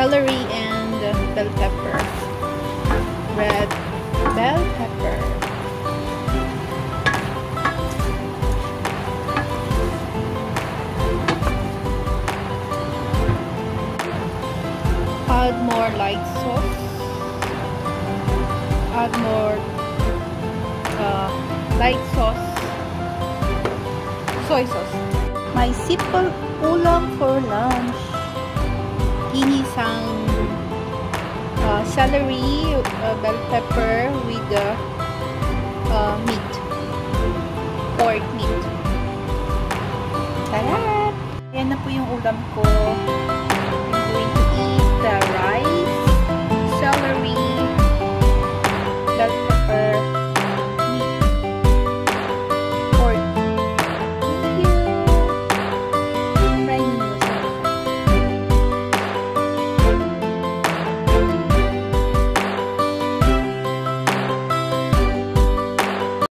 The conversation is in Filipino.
celery and bell pepper. Red bell pepper. Add more light sauce. Add more light sauce. Soy sauce. My simple ulam for lunch. Ginisang celery, bell pepper with meat. Pork meat. Sarap! Yan na po yung ulam ko. I'm going